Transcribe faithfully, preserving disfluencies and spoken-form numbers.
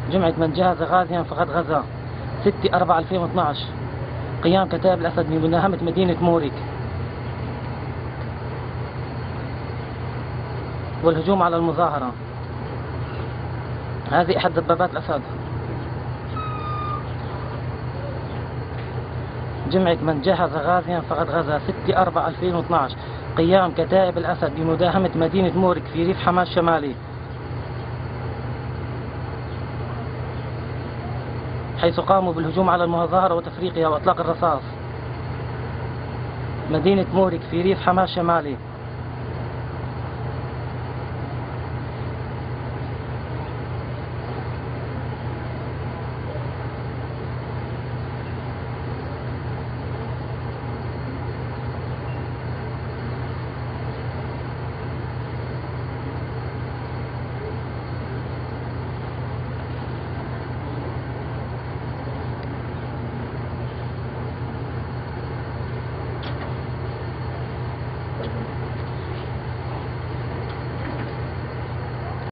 جمعة من جهز غازيا فقد غزا ستة أربعة ألفين واثني عشر. قيام كتائب الأسد بمداهمة مدينة موريك والهجوم على المظاهرة. هذه أحد دبابات الأسد. جمعة من جهز غازيا فقد غزا ستة أربعة ألفين واثني عشر. قيام كتائب الأسد بمداهمة مدينة موريك في ريف حماة الشمالي، حيث قاموا بالهجوم على المظاهرة وتفريقها وإطلاق الرصاص. مدينة موريك في ريف حماة الشمالي.